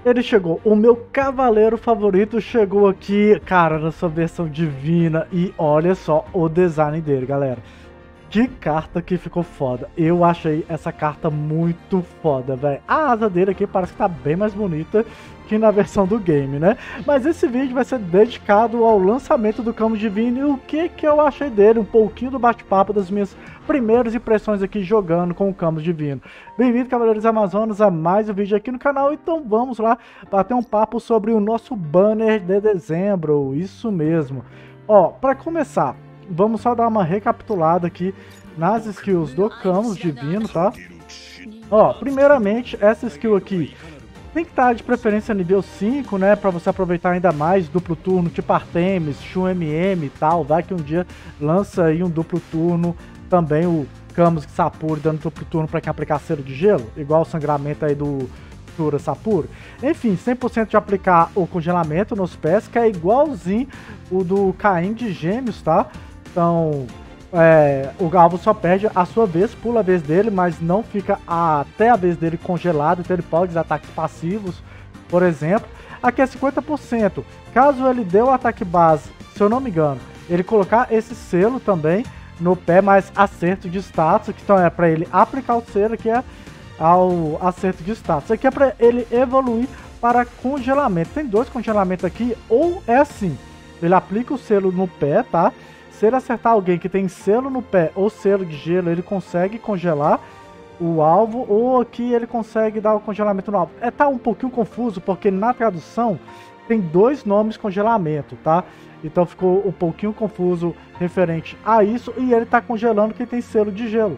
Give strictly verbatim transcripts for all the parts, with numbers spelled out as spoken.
Ele chegou, o meu cavaleiro favorito chegou aqui, cara, na sua versão divina. E olha só o design dele, galera. Que carta que ficou foda. Eu achei essa carta muito foda, velho. A asa dele aqui parece que tá bem mais bonita que na versão do game, né? Mas esse vídeo vai ser dedicado ao lançamento do Camus Divino e o que que eu achei dele, um pouquinho do bate-papo das minhas primeiras impressões aqui jogando com o Camus Divino. Bem-vindo, Cavaleiros Amazonas, a mais um vídeo aqui no canal. Então vamos lá bater um papo sobre o nosso banner de dezembro, isso mesmo. Ó, pra começar, vamos só dar uma recapitulada aqui nas skills do Camus Divino, tá? Ó, primeiramente, essa skill aqui tem que estar de preferência nível cinco, né? Pra você aproveitar ainda mais duplo turno, tipo Artemis, Shun M M e tal. Vai que um dia lança aí um duplo turno também, o Camus Sapuri dando duplo turno pra quem aplicar selo de gelo, igual o sangramento aí do Tura Sapuri. Enfim, cem por cento de aplicar o congelamento nos pés, que é igualzinho o do Caim de Gêmeos, tá? Então, é, o alvo só perde a sua vez, pula a vez dele, mas não fica até a vez dele congelado, então ele pode usar ataques passivos, por exemplo. Aqui é cinquenta por cento. Caso ele dê o ataque base, se eu não me engano, ele colocar esse selo também no pé, mais acerto de status, que então é para ele aplicar o selo, que é ao acerto de status. Aqui é para ele evoluir para congelamento. Tem dois congelamentos aqui, ou é assim, ele aplica o selo no pé, tá? Se ele acertar alguém que tem selo no pé ou selo de gelo, ele consegue congelar o alvo, ou aqui ele consegue dar o congelamento no alvo. É, tá um pouquinho confuso, porque na tradução tem dois nomes congelamento, tá? Então ficou um pouquinho confuso referente a isso, e ele tá congelando quem tem selo de gelo.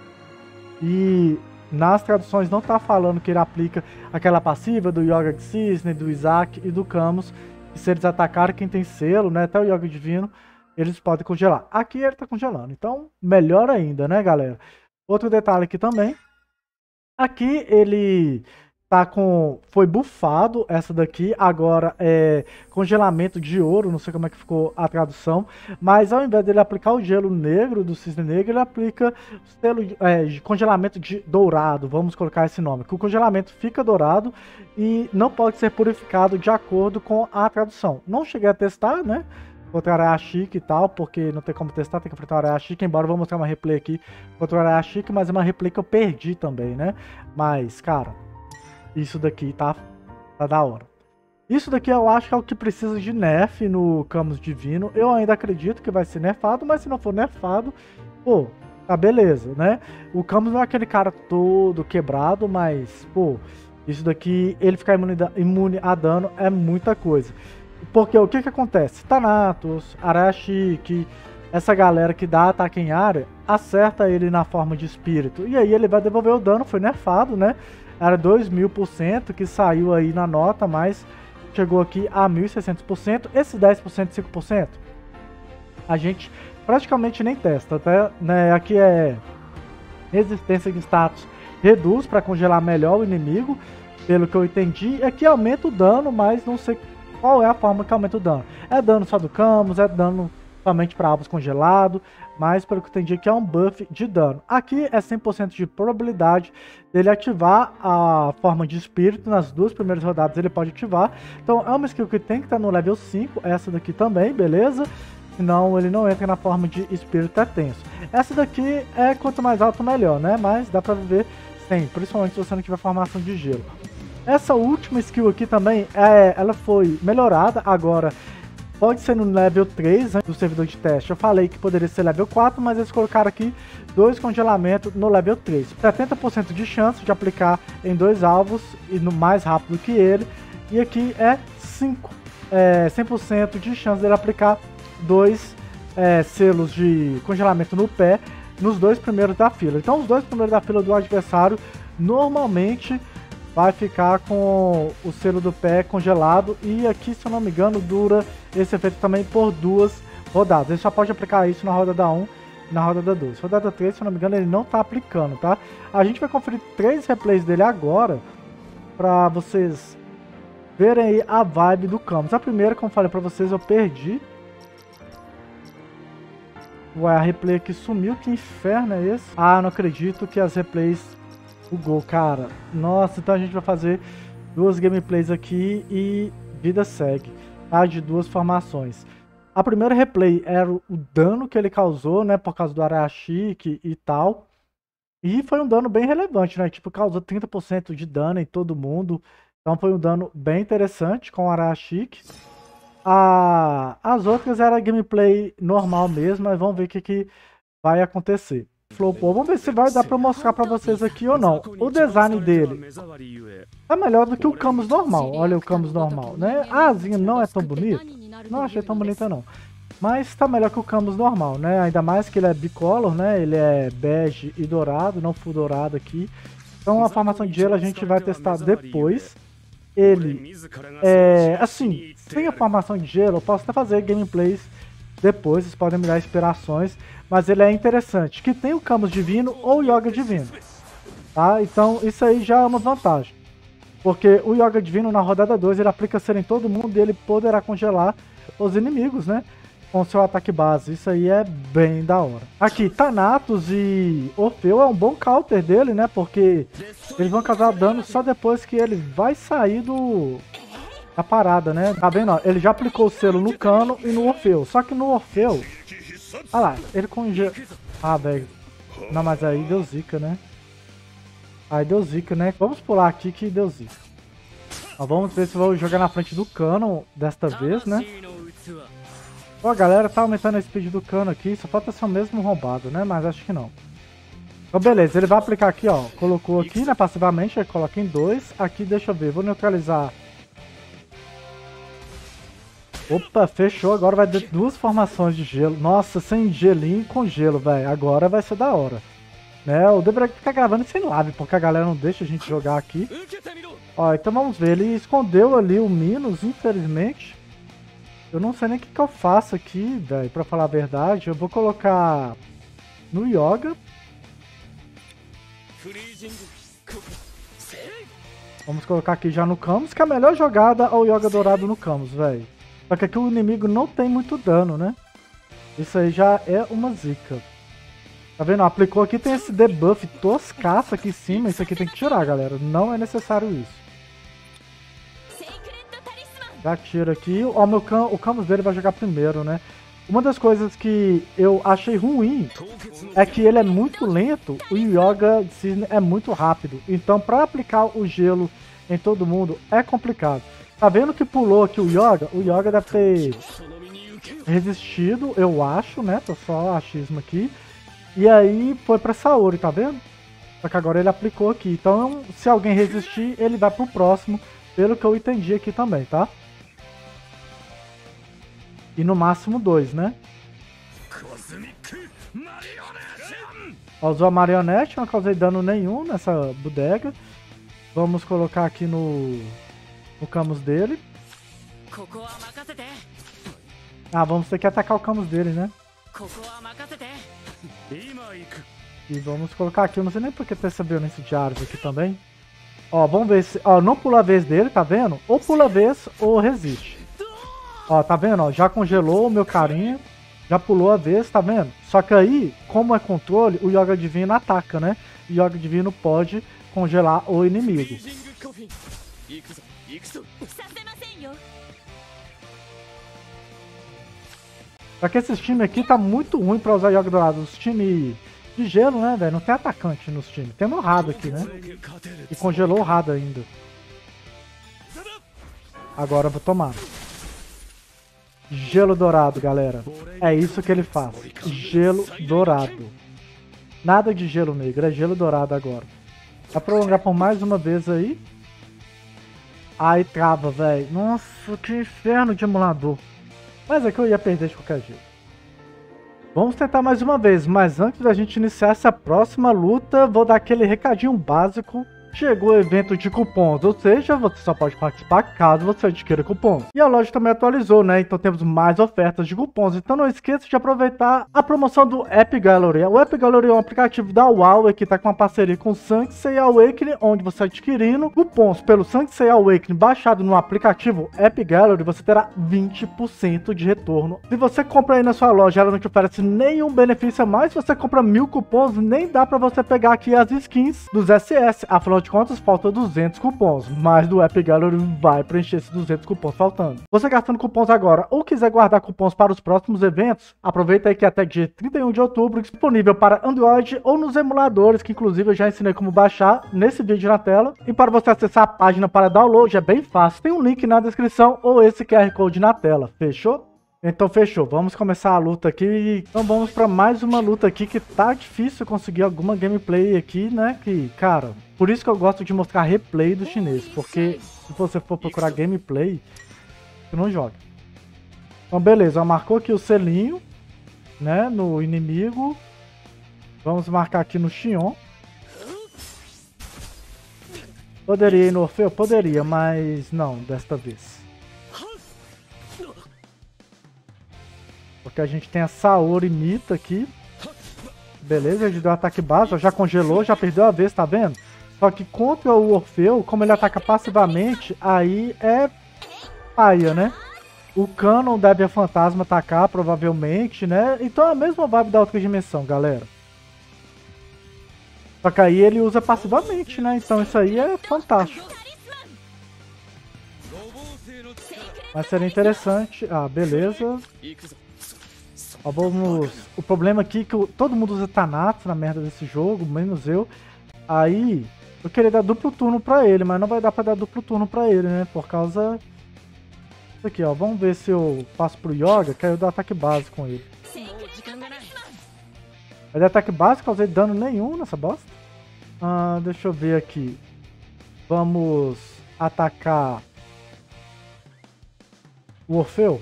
E nas traduções não tá falando que ele aplica aquela passiva do Yoga de Cisne, do Isaac e do Camus, e se eles atacarem quem tem selo, né, até o Yoga Divino, eles podem congelar. Aqui ele tá congelando, então melhor ainda, né, galera? Outro detalhe aqui também, aqui ele tá com, foi bufado essa daqui, agora é congelamento de ouro, não sei como é que ficou a tradução, mas ao invés dele aplicar o gelo negro do cisne negro, ele aplica selo, é, de congelamento de dourado, vamos colocar esse nome, que o congelamento fica dourado e não pode ser purificado de acordo com a tradução. Não cheguei a testar, né? Contra o Arayachique e tal, porque não tem como testar, tem que enfrentar o Arayachique, embora eu vou mostrar uma replay aqui contra o Arayachique, mas é uma replay que eu perdi também, né? Mas, cara, isso daqui tá, tá da hora. Isso daqui eu acho que é o que precisa de nerf no Camus Divino. Eu ainda acredito que vai ser nerfado, mas se não for nerfado, pô, tá beleza, né? O Camus não é aquele cara todo quebrado, mas, pô, isso daqui, ele ficar imune, imune a dano é muita coisa. Porque o que que acontece? Thanatos, Arayachique, essa galera que dá ataque em área, acerta ele na forma de espírito. E aí ele vai devolver o dano, foi nerfado, né? Era dois mil por cento que saiu aí na nota, mas chegou aqui a mil e seiscentos por cento. Esse dez por cento, cinco por cento, a gente praticamente nem testa, tá? Né? Aqui é resistência de status, reduz para congelar melhor o inimigo, pelo que eu entendi. Aqui aumenta o dano, mas não sei qual é a forma que aumenta o dano. É dano só do Camus, é dano somente para alvos congelados, mas pelo que eu entendi aqui é um buff de dano. Aqui é cem por cento de probabilidade dele ativar a forma de espírito, nas duas primeiras rodadas ele pode ativar. Então é uma skill que tem que estar no level cinco, essa daqui também, beleza? Senão ele não entra na forma de espírito, é tenso. Essa daqui é quanto mais alto melhor, né? Mas dá pra viver sem, principalmente se você não tiver formação de gelo. Essa última skill aqui também, é, ela foi melhorada agora. Pode ser no level três, né, do servidor de teste. Eu falei que poderia ser level quatro, mas eles colocaram aqui dois congelamentos no level três. setenta por cento de chance de aplicar em dois alvos e no mais rápido que ele. E aqui é cinco, é, cem por cento de chance dele aplicar dois é, selos de congelamento no pé nos dois primeiros da fila. Então os dois primeiros da fila do adversário normalmente vai ficar com o selo do pé congelado, e aqui, se eu não me engano, dura esse efeito também por duas rodadas. Ele só pode aplicar isso na rodada um e na rodada dois. Rodada três, se eu não me engano, ele não tá aplicando, tá? A gente vai conferir três replays dele agora, pra vocês verem aí a vibe do Camus. A primeira, como eu falei pra vocês, eu perdi. Ué, a replay aqui sumiu, que inferno é esse? Ah, não acredito que as replays bugou, cara. Nossa, então a gente vai fazer duas gameplays aqui e vida segue, tá? De duas formações. A primeira replay era o dano que ele causou, né? Por causa do Arashiki e tal. E foi um dano bem relevante, né? Tipo, causou trinta por cento de dano em todo mundo. Então foi um dano bem interessante com o Arashiki. A... As outras era gameplay normal mesmo, mas vamos ver o que, que vai acontecer. Flopou. Vamos ver se vai dar pra mostrar pra vocês aqui ou não. O design dele é melhor do que o Camus normal. Olha o Camus normal, né? A asinha não é tão bonita. Não achei tão bonita não. Mas tá melhor que o Camus normal, né? Ainda mais que ele é bicolor, né? Ele é bege e dourado, não full dourado aqui. Então a formação de gelo a gente vai testar depois. Ele é... Assim, sem a formação de gelo eu posso até fazer gameplays depois. Vocês podem me dar inspirações. Mas ele é interessante. Que tem o Camus divino ou o Yoga divino. Tá? Então isso aí já é uma vantagem. Porque o Yoga divino na rodada dois ele aplica cera em todo mundo e ele poderá congelar os inimigos, né? Com seu ataque base. Isso aí é bem da hora. Aqui, Thanatos e Orfeu é um bom counter dele, né? Porque eles vão causar dano só depois que ele vai sair do... da parada, né? Tá vendo? Ó, ele já aplicou o selo no Cano e no Orfeu. Só que no Orfeu... Ah lá, ele congela... Ah, velho. Não, mas aí deu zica, né? Aí deu zica, né? Vamos pular aqui que deu zica. Ó, vamos ver se vou jogar na frente do Cano desta vez, né? Ó, a galera tá aumentando a speed do Cano aqui. Só falta ser o mesmo roubado, né? Mas acho que não. Então, beleza. Ele vai aplicar aqui, ó. Colocou aqui, né? Passivamente. Ele coloca em dois. Aqui, deixa eu ver. Vou neutralizar. Opa, fechou. Agora vai ter duas formações de gelo. Nossa, sem gelinho com gelo, velho. Agora vai ser da hora. Né? Eu deveria ficar gravando sem live, porque a galera não deixa a gente jogar aqui. Ó, então vamos ver. Ele escondeu ali o Minos, infelizmente. Eu não sei nem o que, que eu faço aqui, velho, pra falar a verdade. Eu vou colocar no Yoga. Vamos colocar aqui já no Camus, que a melhor jogada é o Yoga dourado no Camus, velho. Só que aqui o inimigo não tem muito dano, né? Isso aí já é uma zica. Tá vendo? Aplicou aqui, tem esse debuff toscaço aqui em cima. Isso aqui tem que tirar, galera. Não é necessário isso. Já tira aqui. Ó, meu cam o Camus dele vai jogar primeiro, né? Uma das coisas que eu achei ruim é que ele é muito lento. O Yoga Cisne é muito rápido. Então, pra aplicar o gelo em todo mundo é complicado. Tá vendo que pulou aqui o Yoga? O Yoga deve ter resistido, eu acho, né? Tô só achismo aqui. E aí foi pra Saori, tá vendo? Só que agora ele aplicou aqui. Então, se alguém resistir, ele vai pro próximo. Pelo que eu entendi aqui também, tá? E no máximo dois, né? Ó, usou a marionete, não causei dano nenhum nessa bodega. Vamos colocar aqui no... o Camus dele. Ah, vamos ter que atacar o Camus dele, né? E vamos colocar aqui, eu não sei nem porque tem essa violência de árvore aqui também. Ó, vamos ver se... Ó, não pula a vez dele, tá vendo? Ou pula a vez ou resiste. Ó, tá vendo? Ó, já congelou o meu carinha. Já pulou a vez, tá vendo? Só que aí, como é controle, o Yoga Divino ataca, né? O Yoga Divino pode congelar o inimigo. Só que esses times aqui tá muito ruim pra usar Yoga Dourado. Os times de gelo, né, velho? Não tem atacante nos times. Tem o Rada aqui, né? E congelou o Rada ainda. Agora eu vou tomar. Gelo dourado, galera. É isso que ele faz. Gelo dourado. Nada de gelo negro, é gelo dourado agora. Vai prolongar por mais uma vez aí. Ai, trava, velho. Nossa, que inferno de emulador. Mas é que eu ia perder de qualquer jeito. Vamos tentar mais uma vez, mas antes da gente iniciar essa próxima luta, vou dar aquele recadinho básico. Chegou o evento de cupons, ou seja, você só pode participar caso você adquira cupons. E a loja também atualizou, né? Então temos mais ofertas de cupons. Então não esqueça de aproveitar a promoção do App Gallery. O App Gallery é um aplicativo da Huawei que está com uma parceria com o Sansei Awakening, onde você adquirindo cupons pelo Sansei Awakening baixado no aplicativo App Gallery, você terá vinte por cento de retorno. Se você compra aí na sua loja, ela não te oferece nenhum benefício a mais. Se você compra mil cupons, nem dá para você pegar aqui as skins dos S S. Afinal de de contas, falta duzentos cupons, mas do Epic Gallery vai preencher esses duzentos cupons faltando. Você gastando cupons agora ou quiser guardar cupons para os próximos eventos, aproveita aí que até dia trinta e um de outubro, disponível para Android ou nos emuladores, que inclusive eu já ensinei como baixar nesse vídeo na tela. E para você acessar a página para download é bem fácil, tem um link na descrição ou esse Q R Code na tela, fechou? Então fechou, vamos começar a luta aqui. Então vamos para mais uma luta aqui que tá difícil conseguir alguma gameplay aqui, né? Que, cara, por isso que eu gosto de mostrar replay do chinês, porque se você for procurar gameplay, você não joga. Então beleza, marcou aqui o selinho, né, no inimigo. Vamos marcar aqui no Xion. Poderia ir no Orfeu? Poderia, mas não, desta vez. Porque a gente tem a Saori Mita aqui. Beleza, ele deu ataque básico, já congelou, já perdeu a vez, tá vendo? Só que contra o Orfeu, como ele ataca passivamente, aí é paia, né? O Canon deve a Fantasma atacar, provavelmente, né? Então é a mesma vibe da outra dimensão, galera. Só que aí ele usa passivamente, né? Então isso aí é fantástico. Mas seria interessante. Ah, beleza. Ó, vamos... O problema aqui é que eu... todo mundo usa Thanatos na merda desse jogo, menos eu. Aí eu queria dar duplo turno pra ele, mas não vai dar pra dar duplo turno pra ele, né? Por causa... Isso aqui, ó. Vamos ver se eu passo pro Yoga, que aí eu dou ataque básico com ele. Ele é ataque básico, causei dano nenhum nessa bosta. Ah, deixa eu ver aqui. Vamos atacar o Orfeu.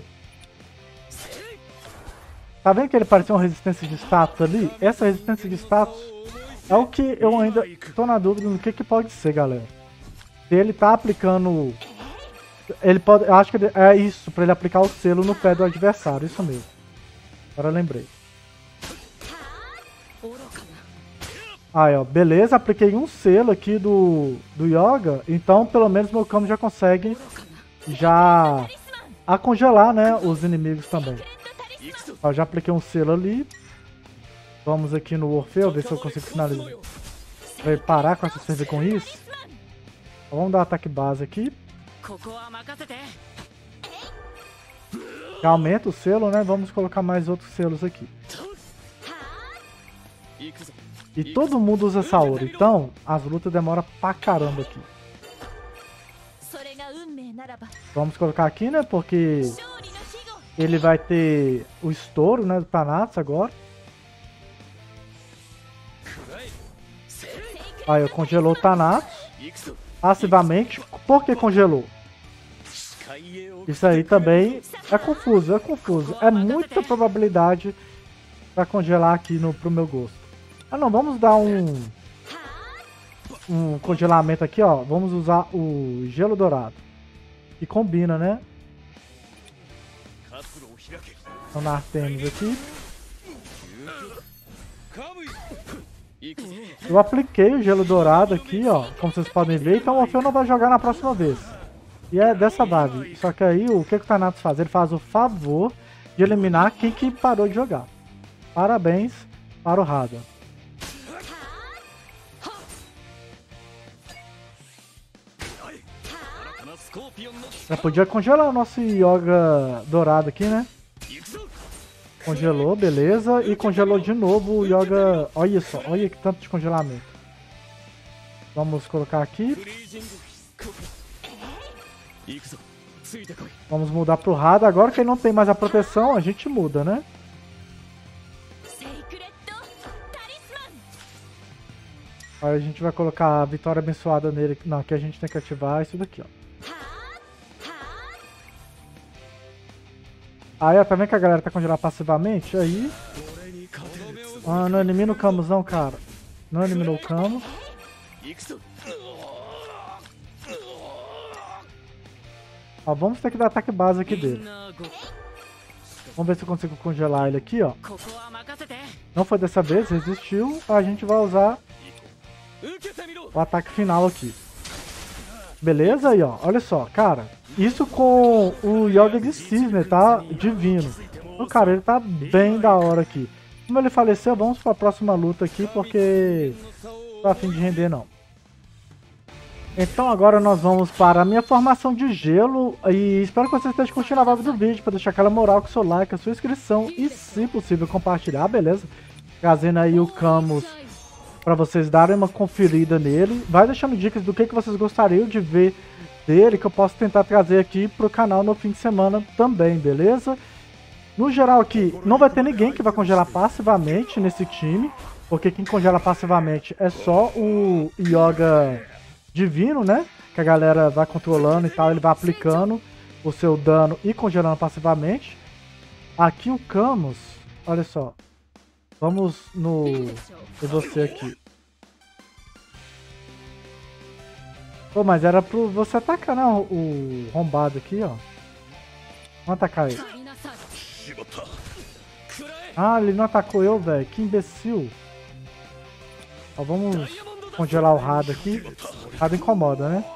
Tá vendo que ele parecia uma resistência de status ali? Essa resistência de status é o que eu ainda tô na dúvida no que que pode ser, galera. Se ele tá aplicando... Ele pode... Eu acho que ele... é isso, pra ele aplicar o selo no pé do adversário, isso mesmo. Agora eu lembrei. Aí, ó, beleza, apliquei um selo aqui do, do Yoga, então pelo menos meu Kamo já consegue já a congelar, né, os inimigos também. Ó, já apliquei um selo ali. Vamos aqui no Orfeu, ver se eu consigo finalizar. Vai parar com essa serve com isso. Ó, vamos dar um ataque base aqui. Já aumenta o selo, né, vamos colocar mais outros selos aqui. E todo mundo usa Saori, então as lutas demoram pra caramba aqui. Vamos colocar aqui, né, porque ele vai ter o estouro, né, do Thanatos agora. Aí, eu congelou o Thanatos passivamente. Por que congelou? Isso aí também é confuso, é confuso. É muita probabilidade pra congelar aqui no, pro meu gosto. Ah não, vamos dar um, um congelamento aqui, ó. Vamos usar o gelo dourado. Que combina, né? Então na Artemis aqui. Eu apliquei o gelo dourado aqui, ó. Como vocês podem ver. Então o Orfeu não vai jogar na próxima vez. E é dessa vibe. Só que aí o que, que o Thanatos faz? Ele faz o favor de eliminar quem que parou de jogar. Parabéns para o Radha. Já podia congelar o nosso Yoga dourado aqui, né? Congelou, beleza. E congelou de novo o Yoga... Olha só, olha que tanto de congelamento. Vamos colocar aqui. Vamos mudar pro Radha. Agora que ele não tem mais a proteção, a gente muda, né? Aí a gente vai colocar a vitória abençoada nele. Não, aqui a gente tem que ativar isso daqui, ó. Aí, ó, tá vendo que a galera tá congelada passivamente? Aí... Ah, não elimina o Camus não, cara. Não eliminou o Camus. Ó, vamos ter que dar ataque base aqui dele. Vamos ver se eu consigo congelar ele aqui, ó. Não foi dessa vez, resistiu. A gente vai usar o ataque final aqui. Beleza? Aí, ó. Olha só, cara. Isso com o Yoga de Cisne, tá? Divino. O cara, ele tá bem da hora aqui. Como ele faleceu, vamos pra próxima luta aqui, porque não tô a fim de render, não. Então agora nós vamos para a minha formação de gelo e espero que vocês estejam curtindo a vibe do vídeo para deixar aquela moral com o seu like, a sua inscrição e, se possível, compartilhar, beleza? Trazendo aí o Camus para vocês darem uma conferida nele. Vai deixando dicas do que, que vocês gostariam de ver dele, que eu posso tentar trazer aqui pro canal no fim de semana também, beleza? No geral aqui, não vai ter ninguém que vai congelar passivamente nesse time, porque quem congela passivamente é só o Yoga Divino, né? Que a galera vai controlando e tal, ele vai aplicando o seu dano e congelando passivamente. Aqui o Camus, olha só. Vamos no... E você aqui. Pô, mas era pro você atacar, né? O rombado aqui, ó. Vamos atacar ele. Ah, ele não atacou eu, velho. Que imbecil. Ó, vamos congelar o Rada aqui. O Rada incomoda, né?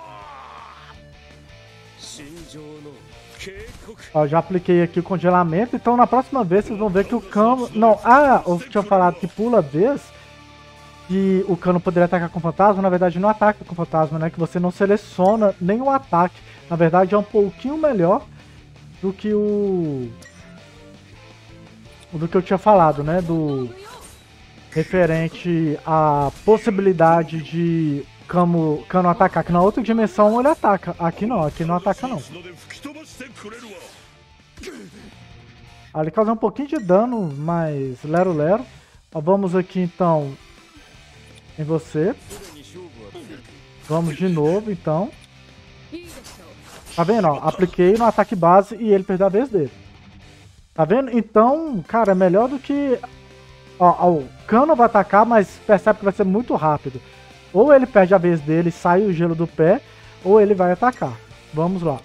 Ó, já apliquei aqui o congelamento. Então na próxima vez vocês vão ver que o Cano... Não, ah, eu tinha falado que pula vez que o Cano poderia atacar com fantasma. Na verdade não ataca com fantasma, né? Que você não seleciona nenhum ataque. Na verdade é um pouquinho melhor do que o... Do que eu tinha falado, né? Do... Referente à possibilidade de Cano, Cano atacar. Que na outra dimensão ele ataca. Aqui não, aqui não ataca não. Ali causa um pouquinho de dano, mas lero lero. Ó, vamos aqui então em você. Vamos de novo então. Tá vendo? Ó, apliquei no ataque base e ele perdeu a vez dele. Tá vendo? Então, cara, é melhor do que... Ó, ó, o Cano vai atacar, mas percebe que vai ser muito rápido. Ou ele perde a vez dele, sai o gelo do pé, ou ele vai atacar. Vamos lá.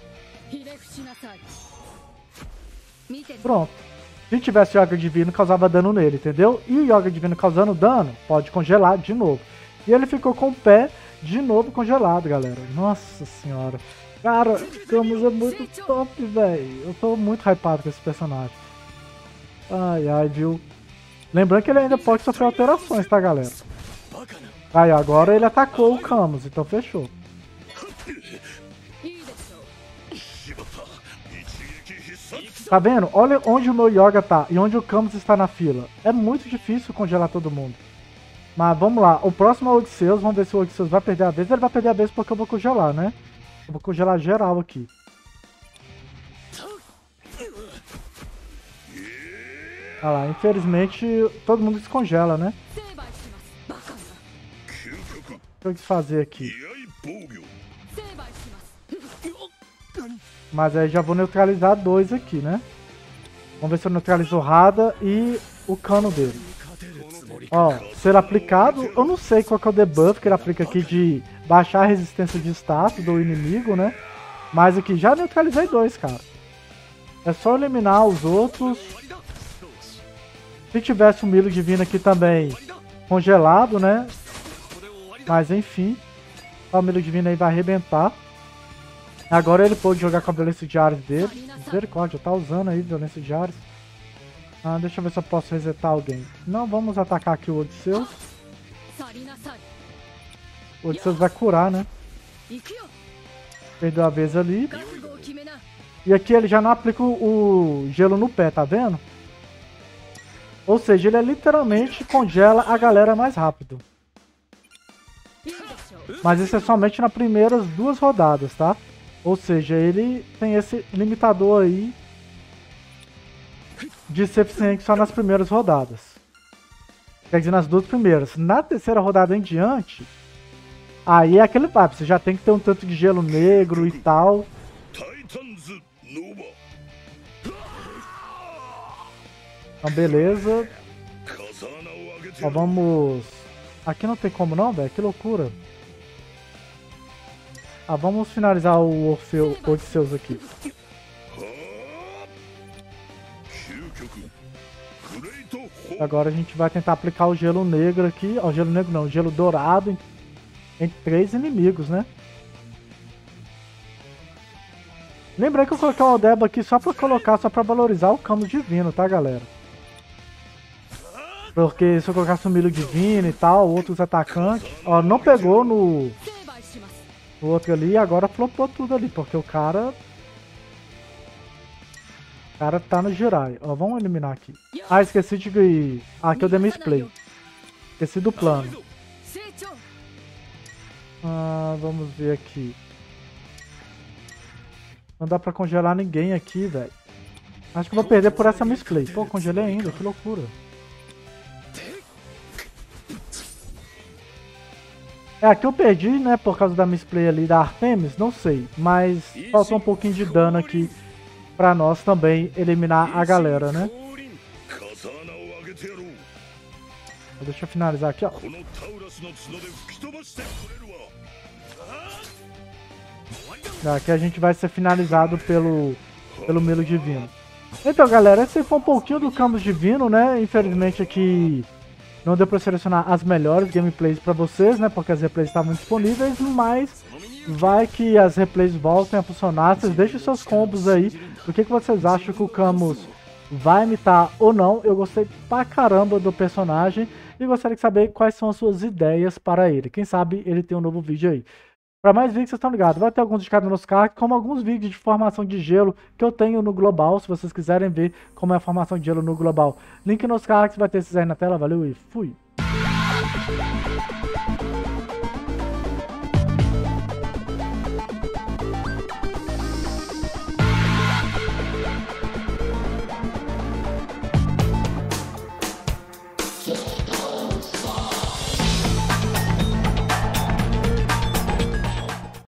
Pronto. Se tivesse Yoga Divino, causava dano nele, entendeu? E o Yoga Divino causando dano, pode congelar de novo. E ele ficou com o pé de novo congelado, galera. Nossa senhora. Cara, Camus é muito top, velho. Eu tô muito hypado com esse personagem. Ai, ai, viu? Lembrando que ele ainda pode sofrer alterações, tá, galera? Aí, agora ele atacou o Camus, então fechou. Tá vendo? Olha onde o meu Yoga tá e onde o Camus está na fila. É muito difícil congelar todo mundo. Mas vamos lá, o próximo é o Odisseus. Vamos ver se o Odisseus vai perder a vez. Ele vai perder a vez porque eu vou congelar, né? Eu vou congelar geral aqui. Olha lá, infelizmente todo mundo descongela, né? O que eu quis fazer aqui? Mas aí já vou neutralizar dois aqui, né? Vamos ver se eu neutralizo o Rada e o Cano dele. Ó, ser aplicado, eu não sei qual que é o debuff que ele aplica aqui de baixar a resistência de status do inimigo, né? Mas aqui já neutralizei dois, cara. É só eliminar os outros. Se tivesse o Milo Divino aqui também congelado, né? Mas enfim. O Milo Divino aí vai arrebentar. Agora ele pode jogar com a violência de Ares dele. Misericórdia, tá usando aí violência de Ares. Ah, deixa eu ver se eu posso resetar alguém. Não, vamos atacar aqui o Odisseus. O Odisseus vai curar, né? Perdeu a vez ali. E aqui ele já não aplica o, o gelo no pé, tá vendo? Ou seja, ele é literalmente congela a galera mais rápido. Mas isso é somente nas primeiras duas rodadas, tá? Ou seja, ele tem esse limitador aí de ser eficiente só nas primeiras rodadas. Quer dizer, nas duas primeiras. Na terceira rodada em diante, aí é aquele papo, você já tem que ter um tanto de gelo negro e tal. Então, beleza. Ó, vamos... Aqui não tem como não, velho. Que loucura. Ah, vamos finalizar o Orfeu, Odisseus aqui. Agora a gente vai tentar aplicar o gelo negro aqui. Ó, gelo negro não, gelo dourado em, em três inimigos, né? Lembrei que eu coloquei o Aldeba aqui só pra colocar, só pra valorizar o Camus Divino, tá, galera? Porque se eu colocasse o Milo Divino e tal, outros atacantes... Ó, não pegou no... O outro ali agora flopou tudo ali, porque o cara... O cara tá no Jirai. Ó, vamos eliminar aqui. Ah, esqueci de... Ah, aqui eu dei misplay. Esqueci do plano. Ah, vamos ver aqui. Não dá pra congelar ninguém aqui, velho. Acho que eu vou perder por essa misplay. Pô, congelei ainda, que loucura. É, aqui eu perdi, né, por causa da misplay ali da Artemis, não sei. Mas faltou um pouquinho de dano aqui pra nós também eliminar a galera, né? Deixa eu finalizar aqui, ó. Aqui a gente vai ser finalizado pelo, pelo Milo Divino. Então, galera, esse foi um pouquinho do Camus Divino, né? Infelizmente aqui não deu pra selecionar as melhores gameplays pra vocês, né? Porque as replays estavam disponíveis, mas vai que as replays voltem a funcionar. Vocês deixem seus combos aí. O que, que vocês acham que o Camus vai imitar ou não? Eu gostei pra caramba do personagem e gostaria de saber quais são as suas ideias para ele. Quem sabe ele tem um novo vídeo aí. Para mais vídeos, vocês estão ligados. Vai ter alguns dedicados nos cards, como alguns vídeos de formação de gelo que eu tenho no Global, se vocês quiserem ver como é a formação de gelo no Global. Link nos cards, vai ter esses aí na tela. Valeu e fui!